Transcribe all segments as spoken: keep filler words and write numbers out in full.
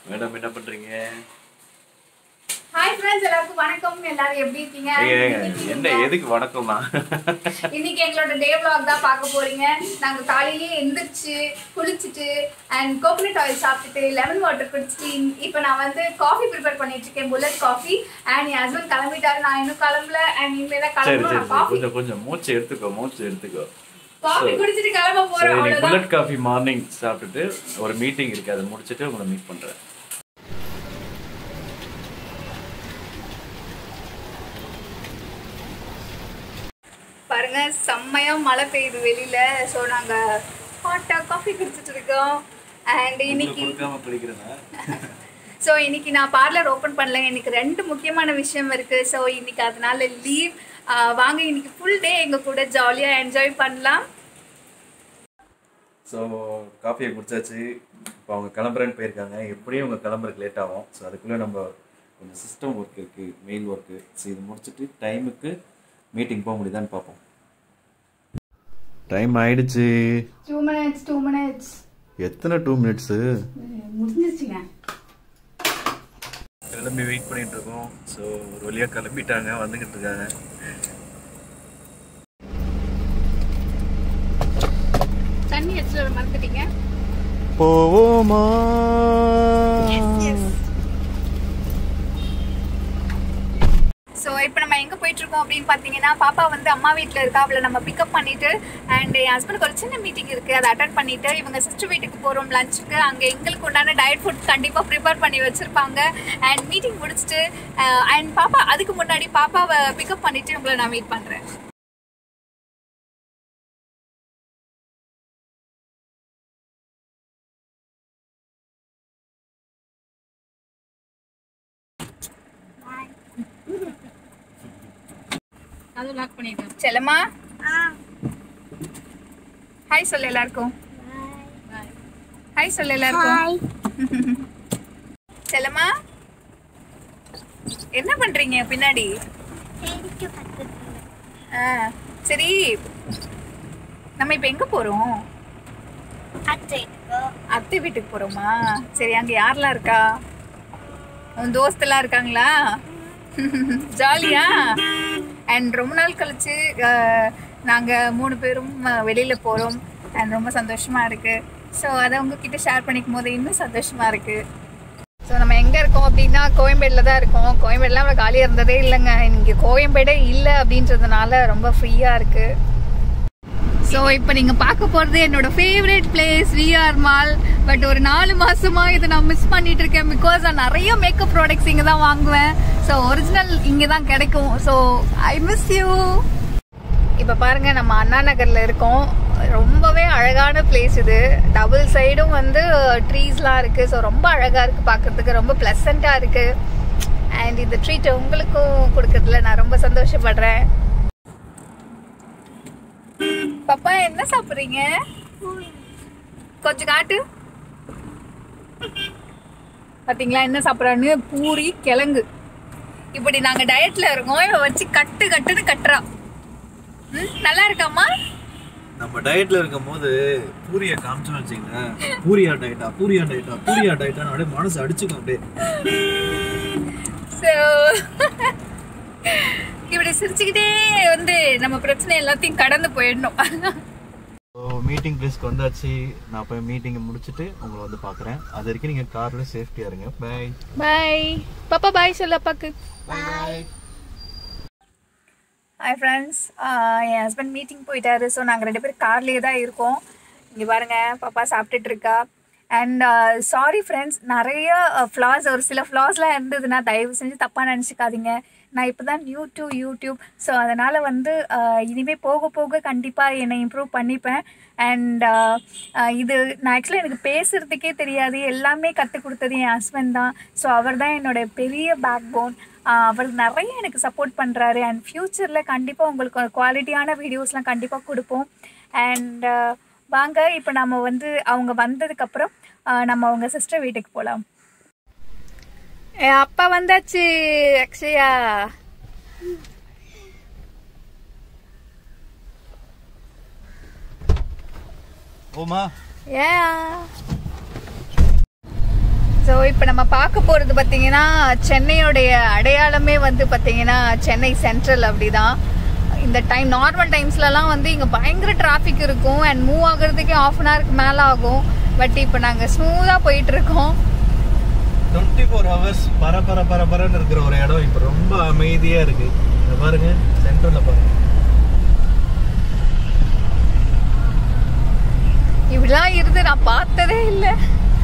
Madam என்ன பண்றீங்க? Hi friends, எல்லாருக்கும் வணக்கம். எல்லாரும் எப்படி இருக்கீங்க? என்ன எதுக்கு வணக்கம்னா? இன்னைக்கு எங்களோட டே vlog தான் பார்க்க போறீங்க. நாங்க காலையிலே எந்திரிச்சு குளிச்சிட்டு அண்ட் கோகனட் ஆயில் சாப்பிட்டுட்டு லெமன் வாட்டர் குடிச்சிட்டு இப்போ நான் வந்து காஃபி ப்ரிப்பேர் பண்ணிட்டு இருக்கேன், புல்லட் காஃபி. அண்ட் என் ஹஸ்பண்ட் கிளம்பிட்டாரு, நான் இன்னும் கிளம்பல. அண்ட் இனிமேல் தான் கிளம்பணும். காஃபி கொஞ்சம் கொஞ்சம் மூச்சு எடுத்துக்கோ மூச்சு எடுத்துக்கோ காஃபி குடிச்சிட்டு கிளம்ப போறோம். அவ்வளவுதான். புல்லட் காஃபி மார்னிங் சாப்பிட்டுட்டு ஒரு மீட்டிங் இருக்கு, அதை முடிச்சிட்டு உங்களை மீட் பண்றேன். பாருங்க, செம்மையா மழை பெய்யுது வெளியில. ஸோ நாங்க ஹாட்டா காஃபி குடிச்சிட்டு இருக்கோம். அண்ட் இன்னைக்கு ஸோ இன்னைக்கு நான் பார்லர் ஓப்பன் பண்ணல. எனக்கு ரெண்டு முக்கியமான விஷயம் இருக்கு. ஸோ இன்னைக்கு அதனால லீவ். வாங்க இன்னைக்கு ஃபுல் டே எங்க கூட ஜாலியாக என்ஜாய் பண்ணலாம். ஸோ காஃபியை குடிச்சாச்சு. இப்போ அவங்க கிளம்புறேன்னு போயிருக்காங்க. எப்படியும் அவங்க கிளம்புறதுக்கு லேட் ஆகும். ஸோ அதுக்குள்ளே நம்ம கொஞ்சம் சிஸ்டம் ஒர்க் இருக்குது, மெயில் ஒர்க்கு. ஸோ இது முடிச்சுட்டு டைமுக்கு மீட்டிங் போக முடியுதான்னு பார்ப்போம். டைம் ஆயிடுச்சு. டூ மினிட்ஸ் டூ மினிட்ஸ் எத்தனை டூ மினிட்ஸு முடிஞ்சிருச்சுங்க. கிளம்பி வெயிட் பண்ணிட்டு இருக்கோம். ஸோ ஒரு வழியாக கிளம்பிட்டாங்க, வந்துக்கிட்டு இருக்காங்க. தண்ணி எடுத்துட்டு வர மறந்துட்டீங்க. போவோமா? ஸோ இப்போ நம்ம எங்கே போயிட்டுருக்கோம் அப்படின்னு பார்த்தீங்கன்னா, பாப்பா வந்து அம்மா வீட்டில் இருக்கா. அவளை நம்ம பிக்கப் பண்ணிவிட்டு அண்ட் என் ஹஸ்பண்டுக்கு ஒரு சின்ன மீட்டிங் இருக்குது, அதை அட்டன் பண்ணிவிட்டு இவங்க சிஸ்டர் வீட்டுக்கு போகிறோம் லஞ்சுக்கு. அங்கே எங்களுக்கு உண்டான டயட் ஃபுட் கண்டிப்பாக ப்ரிப்பேர் பண்ணி வச்சுருப்பாங்க. அண்ட் மீட்டிங் முடிச்சுட்டு அண்ட் பாப்பா அதுக்கு முன்னாடி பாப்பாவை பிக்கப் பண்ணிவிட்டு உங்களை நான் மீட் பண்ணுறேன். அது லாக் பண்ணிட்டேன். செல்லம்மா ஹாய் சொல்லு எல்லாருக்கும். ஹாய் சொல்லு எல்லாருக்கும். செல்லம்மா என்ன பண்றீங்க பின்னாடி? ஆ சரி, நம்ம இப்ப எங்க போறோம்? அத்தை வீட்டுக்கு போறோமா? சரி, அங்க யாரெல்லாம் இருக்கா? உன் தோஸ்தெல்லாம் இருக்காங்களா? ஜாலியா? அண்ட் ரொம்ப நாள் கழிச்சு நாங்கள் மூணு பேரும் வெளியில் போகிறோம். அண்ட் ரொம்ப சந்தோஷமாக இருக்குது. ஸோ அதை உங்ககிட்ட ஷேர் பண்ணிக்கும் போது இன்னும் சந்தோஷமாக இருக்குது. ஸோ நம்ம எங்கே இருக்கோம் அப்படின்னா, கோயம்பேடில் தான் இருக்கோம். கோயம்பேடுலாம் அவ்வளோ காலியாக இருந்ததே இல்லைங்க. இங்கே கோயம்பேடே இல்லை அப்படின்றதுனால ரொம்ப ஃப்ரீயாக இருக்குது. ஸோ இப்போ நீங்கள் பார்க்க போகிறது என்னோட favourite place VR mall. But ஒரு நாலு மாசமா இதை நான் மிஸ் பண்ணிட்டு இருக்கேன். பிகாஸ் நான் நிறைய மேக்கப் ப்ராடக்ட்ஸ் இங்கே தான் வாங்குவேன். ஸோ ஒரிஜினல் இங்கே தான் கிடைக்கும். So I miss you. இப்போ பாருங்க, நம்ம அண்ணா நகரில் இருக்கோம். ரொம்பவே அழகான பிளேஸ் இது. டபுள் சைடும் வந்து ட்ரீஸ்லாம் இருக்குது. ஸோ ரொம்ப அழகாக இருக்குது பார்க்கறதுக்கு, ரொம்ப ப்ளசண்ட்டாக இருக்குது. அண்ட் இந்த ட்ரீட் உங்களுக்கும் கொடுக்கறதுல நான் ரொம்ப சந்தோஷப்படுறேன். பாப்பா என்ன சாப்பிடுறீங்க? கொஞ்சம் காட்டு. பாத்தீங்களா என்ன சாப்பிட்றான்னு? பூரி கிழங்கு. இப்படி நாங்க டயட்ல இருக்கோம். இவ வச்சு கட்டு கட்டுன்னு கட்டுறா. நல்லா இருக்காமா? நம்ம டயட்ல இருக்கும் போது பூரியை காமிச்சோம் வச்சுங்க, பூரியா டயட்டா பூரியா டயட்டா பூரியா டயட்டா அப்படியே மனசு அடிச்சுக்கும். அப்படியே இப்படி சிரிச்சுக்கிட்டே வந்து நம்ம பிரச்சனை எல்லாத்தையும் கடந்து போயிடணும். மீட்டிங் பிளேஸ்க்கு வந்தாச்சு. நான் போய் மீட்டிங்கை முடிச்சுட்டு உங்களை வந்து பார்க்குறேன். அது வரைக்கும் நீங்கள் காரில் சேஃப்டியாக இருங்க. பாய் பாய். பாப்பா பாய் சொல்லு அப்பாக்கு. பாய். ஹாய் ஃப்ரெண்ட்ஸ், என் ஹஸ்பண்ட் மீட்டிங் போயிட்டாரு. ஸோ நாங்கள் ரெண்டு பேரும் கார்லேயே தான் இருக்கோம். இங்கே பாருங்கள், பாப்பா சாப்பிட்டுட்டு இருக்கா. அண்ட் சாரி ஃப்ரெண்ட்ஸ், நிறைய ஃப்ளாஸ், ஒரு சில ஃப்ளாஸ்லாம் இருந்ததுன்னா தயவு செஞ்சு தப்பாக நினச்சிக்காதீங்க. நான் இப்போ தான் நியூ டு யூடியூப். ஸோ அதனால் வந்து இனிமேல் போக போக கண்டிப்பாக என்னை இம்ப்ரூவ் பண்ணிப்பேன். அண்ட் இது நான் ஆக்சுவலாக எனக்கு பேசுகிறதுக்கே தெரியாது. எல்லாமே கற்றுக் கொடுத்தது என் ஹஸ்பண்ட் தான். ஸோ அவர் தான் என்னோடய பெரிய பேக் போன். அவர் நிறைய எனக்கு சப்போர்ட் பண்ணுறாரு. அண்ட் ஃப்யூச்சரில் கண்டிப்பாக உங்களுக்கு குவாலிட்டியான வீடியோஸ்லாம் கண்டிப்பாக கொடுப்போம். அண்ட் வாங்க இப்போ நம்ம வந்து அவங்க வந்ததுக்கப்புறம் நம்ம அவங்க சிஸ்டர் வீட்டுக்கு போகலாம். அப்பா வந்தாச்சு அக்ஷயா. ஓமா Yeah. ஸோ இப்போ நம்ம பார்க்க போகிறது பார்த்தீங்கன்னா சென்னையோடைய அடையாளமே வந்து பார்த்தீங்கன்னா சென்னை சென்ட்ரல் அப்படிதான். இந்த டைம் நார்மல் டைம்ஸ்லலாம் வந்து இங்கே பயங்கர டிராஃபிக் இருக்கும் அண்ட் மூவ் ஆகுறதுக்கே ஆஃப் அன் ஹவருக்கு மேலே ஆகும். பட் இப்போ நாங்கள் ஸ்மூத்தாக போயிட்டு இருக்கோம். டுவெண்ட்டி ஃபோர் ஹவர்ஸ் பர பர பர பரன்னு இருக்கிற ஒரு இடம் இப்போ ரொம்ப அமைதியாக இருக்கு. இதை பாருங்க, சென்ட்ரலில் பாருங்க. இப்படிலாம் இருந்து நான் பார்த்ததே இல்லை.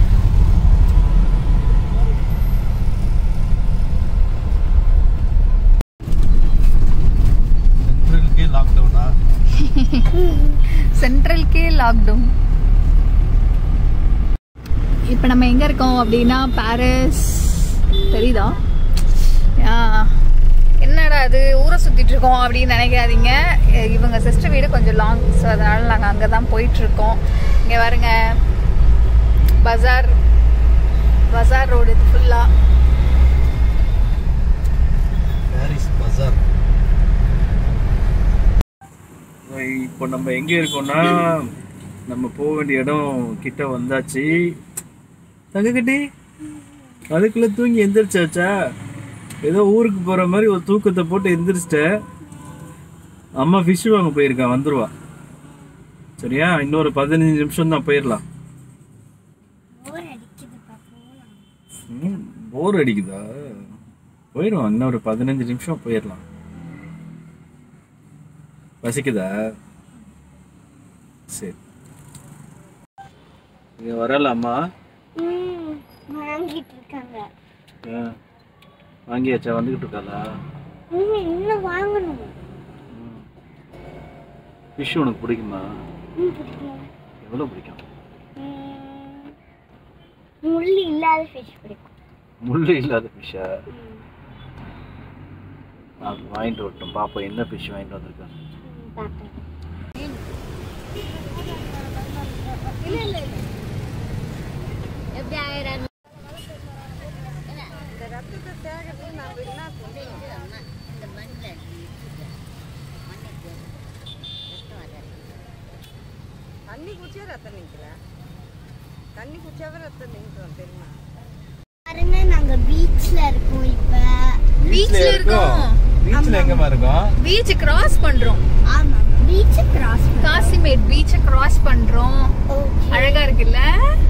சென்ட்ரலுக்கே லாக்டவுனா? சென்ட்ரலுக்கே லாக்டவுன். இப்போ நம்ம எங்கே இருக்கோம் அப்படின்னா பாரிஸ் தெரியுதா? என்னடா அது ஊரை சுற்றிட்டு இருக்கோம் அப்படின்னு நினைக்காதீங்க. இவங்க சிஸ்டர் வீடு கொஞ்சம் லாங், ஸோ அதனால் நாங்கள் அங்கே தான் போயிட்டுருக்கோம். இங்கே பாருங்க, பஜார் பஜார் ரோடு இது ஃபுல்லாக. பாரிஸ் பஜார். இப்போ நம்ம எங்கே இருக்கோம்னா நம்ம போக வேண்டிய இடம் கிட்ட வந்தாச்சு. தங்கக்கட்டி அதுக்குள்ளே தூங்கி எந்திரிச்சாச்சா? ஏதோ ஊருக்கு போகிற மாதிரி ஒரு தூக்கத்தை போட்டு எந்திரிச்சிட்டேன். அம்மா ஃபிஷ் வாங்க போயிருக்கான், வந்துடுவா. சரியா? இன்னொரு பதினஞ்சு நிமிஷம் தான் போயிடலாம். போர் அடிக்குதா? போயிடுவோம், இன்னொரு பதினஞ்சு நிமிஷம் போயிடலாம். பசிக்குதா? சரி, இங்க வரலாமா? வாங்கிட்டு இருக்காங்க. வாங்கியாச்சா? வந்துகிட்டு இருக்காளா? இன்னும் வாங்கணும். ஃபிஷ் உனக்கு பிடிக்குமா? பிடிக்கும். எவ்வளோ பிடிக்கும்? முள் இல்லாத ஃபிஷ் பிடிக்கும். முள்ளு இல்லாத ஃபிஷ்ஷா? நான் வாங்கிட்டு வரட்டும். பாப்பா என்ன ஃபிஷ் வாங்கிட்டு வந்திருக்கேன். எப்படி ஆயிரம் தண்ணி குடிச்சா ரத்தம் நிற்கல. தண்ணி குடிச்சாவே ரத்தம் நிற்கும் தெரியுமா? பாருங்க, நாங்க பீச்ல இருக்கோம். இப்ப பீச்ல இருக்கோம். பீச்ல எங்கமா இருக்கோம்? பீச் கிராஸ் பண்றோம். ஆமா, beach cross. Kasimedu beach cross பண்றோம். அழகா இருக்குல்ல?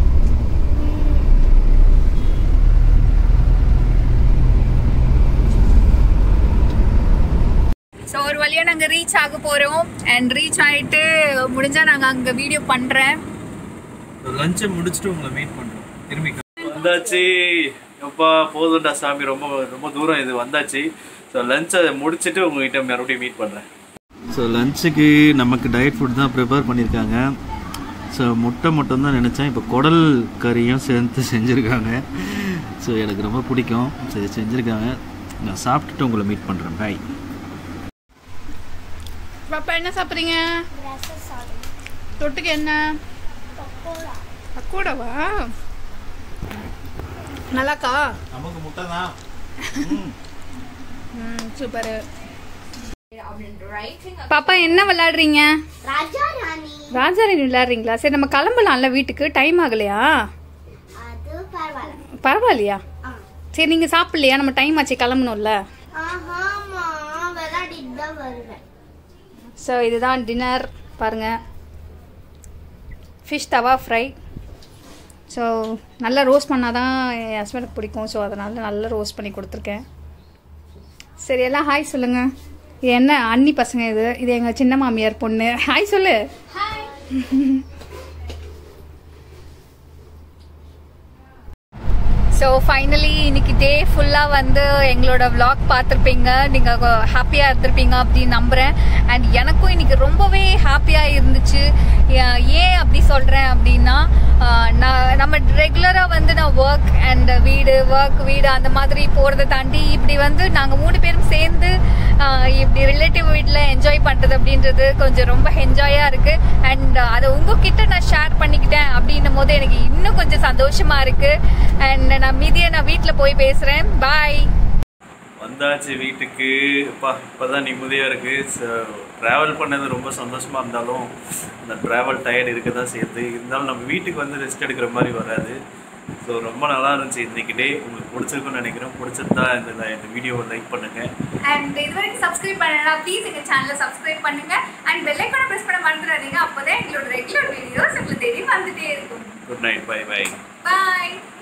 ஸோ ஒரு வழியா நாங்க ரீச் ஆக போறோம். அண்ட் ரீச் ஆயிட்டு முடிஞ்சா நாங்க அங்க வீடியோ பண்றேன். லஞ்சை முடிச்சுட்டு உங்களை மீட் பண்ணுறோம். திரும்பி வந்தாச்சு. எப்பா போதும்டா சாமி, ரொம்ப ரொம்ப தூரம் இது வந்தாச்சு. ஸோ லஞ்சை முடிச்சுட்டு உங்ககிட்ட மறுபடியும் மீட் பண்ணுறேன். ஸோ லஞ்சுக்கு நமக்கு டயட் ஃபுட் தான் ப்ரிப்பேர் பண்ணியிருக்காங்க. ஸோ முட்டை மட்டும் தான் நினச்சேன், இப்போ குடல் கறியும் சேர்த்து செஞ்சுருக்காங்க. ஸோ எனக்கு ரொம்ப பிடிக்கும். சரி, செஞ்சுருக்காங்க. நான் சாப்பிட்டுட்டு உங்களை மீட் பண்ணுறேன். பாய். பாப்பா என்ன சாப்பிட்றீங்க? தொட்டுக்கு என்ன? பக்கோடாவா? நல்லாக்கா? நமக்கு முட்டை தான். ம், சூப்பர். பாப்பா என்ன விளையாடுறீங்க? ராஜா ராணி. ராஜா ராணி விளையாடுறீங்களா? சரி, நம்ம கிளம்பலாம்ல வீட்டுக்கு. டைம் ஆகலையா? அது பரவாயில்ல. பரவாயில்லையா? சரி, நீங்க சாப்பிடலையா? நம்ம டைம் ஆச்சு, கிளம்பணும்ல. ஆமாமா, விளையாடிட்டு தான் வருவேன். ஸோ இதுதான் டின்னர். பாருங்க, ஃபிஷ் தவா ஃப்ரை. ஸோ நல்லா ரோஸ்ட் பண்ணால் தான் என் ஹஸ்பண்டுக்கு பிடிக்கும். ஸோ அதனால் நல்லா ரோஸ்ட் பண்ணி கொடுத்துருக்கேன். சரி, எல்லாம் ஹாய் சொல்லுங்க. இது என்ன அண்ணி பசங்க? இது இது எங்கள் சின்ன மாமியார் பொண்ணு. ஹாய் சொல்லு. ஸோ ஃபைனலி இன்னைக்கு டே ஃபுல்லாக வந்து எங்களோட விளாக் பார்த்துருப்பீங்க. நீங்கள் ஹாப்பியாக இருந்திருப்பீங்க அப்படின்னு நம்புகிறேன். அண்ட் எனக்கும் இன்னைக்கு ரொம்பவே ஹாப்பியாக இருந்துச்சு. ஏன் அப்படி சொல்கிறேன் அப்படின்னா, நான் நம்ம ரெகுலராக வந்து நான் ஒர்க் அண்ட் வீடு ஒர்க் வீடு அந்த மாதிரி போகிறத தாண்டி இப்படி வந்து நாங்கள் மூணு பேரும் சேர்ந்து இப்படி ரிலேட்டிவ் வீட்டில் என்ஜாய் பண்ணுறது அப்படின்றது கொஞ்சம் ரொம்ப என்ஜாயாக இருக்குது. அண்ட் அதை உங்ககிட்ட நான் ஷேர் பண்ணிக்கிட்டேன் அப்படின்னும் போது எனக்கு இன்னும் கொஞ்சம் சந்தோஷமாக இருக்குது. அண்ட் நான் மீதியை நான் வீட்டில் போய் பேசுகிறேன். பாய். வந்தாச்சு வீட்டுக்கு. இப்போ இப்போ தான் நிம்மதியாக இருக்குது. ட்ராவல் பண்ணது ரொம்ப சந்தோஷமாக இருந்தாலும் அந்த ட்ராவல் டயர்டு இருக்க தான் சேர்த்து. இருந்தாலும் நம்ம வீட்டுக்கு வந்து ரெஸ்ட் எடுக்கிற மாதிரி வராது. ஸோ ரொம்ப நல்லா இருந்துச்சு இன்னைக்கு டே. உங்களுக்கு பிடிச்சிருக்குன்னு நினைக்கிறேன். பிடிச்சிருந்தா இந்த இந்த வீடியோவை லைக் பண்ணுங்கள். அண்ட் இது வரைக்கும் சப்ஸ்கிரைப் பண்ணலாம் ப்ளீஸ் எங்கள் சேனலை சப்ஸ்கிரைப் பண்ணுங்கள். அண்ட் பெல் ஐக்கானை ப்ரெஸ் பண்ண மறந்துடாதீங்க. அப்போ தான் எங்களோட ரெகுலர் வீடியோஸ் உங்களுக்கு தேடி வந்துட்டே இருக்கும். Good night. Bye bye. பாய்.